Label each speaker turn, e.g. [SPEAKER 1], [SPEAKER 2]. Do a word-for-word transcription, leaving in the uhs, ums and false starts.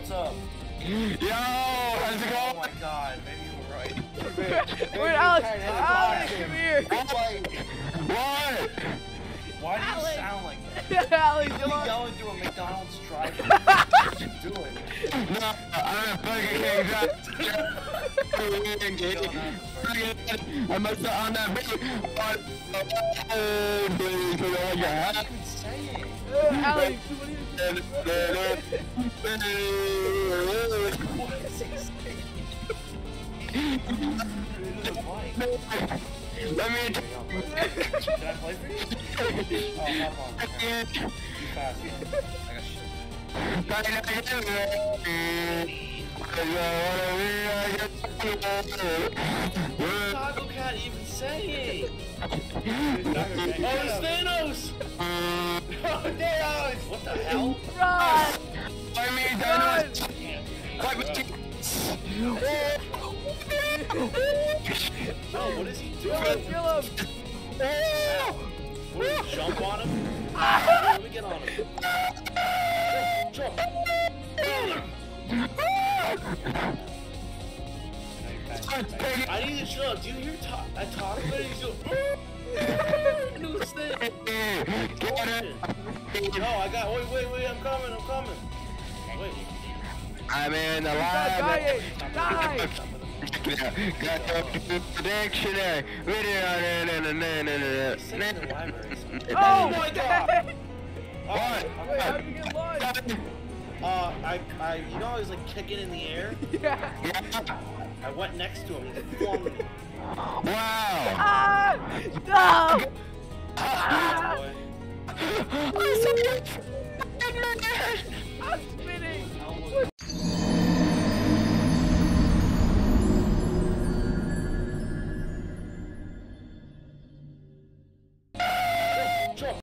[SPEAKER 1] what's up?
[SPEAKER 2] Yo, how's it going?
[SPEAKER 1] Oh my god, maybe you were right.
[SPEAKER 3] Wait, Alex, Alex, come here.
[SPEAKER 2] What?
[SPEAKER 1] Why do you
[SPEAKER 3] Alex.
[SPEAKER 1] sound like that?
[SPEAKER 3] Alex,
[SPEAKER 1] You're
[SPEAKER 3] come on.
[SPEAKER 1] yelling through a McDonald's drive-thru. What you doing?
[SPEAKER 2] No, I'm a fucking king. I must have on that video.
[SPEAKER 1] What are you even saying?
[SPEAKER 3] Uh, Alex, what are you
[SPEAKER 1] What is he saying?
[SPEAKER 2] Let me.
[SPEAKER 1] Can I play for you? Oh, hop on. Be fast. I got shit. Tacocat even saying? Oh, it's Thanos! Oh, Thanos! What the hell?
[SPEAKER 3] Run!
[SPEAKER 2] Let me
[SPEAKER 3] Run!
[SPEAKER 2] Let me.
[SPEAKER 1] No, what is he
[SPEAKER 3] Kill him,
[SPEAKER 1] doing?
[SPEAKER 3] kill him!
[SPEAKER 1] What, did he jump on him? Let me get on him. Jump! I need to chill out. Do you hear ta I talk about it? He's going, into this thing. No, I got, wait, wait, wait, I'm coming, I'm coming. Wait.
[SPEAKER 2] I'm in the
[SPEAKER 3] Stop
[SPEAKER 2] live.
[SPEAKER 3] dying! Die!
[SPEAKER 2] Got the dictionary.
[SPEAKER 1] Oh my god!
[SPEAKER 2] What?
[SPEAKER 3] Wait, how'd you get launched?
[SPEAKER 1] Uh, I, I, you know, I was like kicking in the air.
[SPEAKER 3] Yeah.
[SPEAKER 1] I went next to him. He flung me.
[SPEAKER 2] Wow.
[SPEAKER 3] Ah! No!
[SPEAKER 1] Ah!
[SPEAKER 2] I'm so
[SPEAKER 3] I'm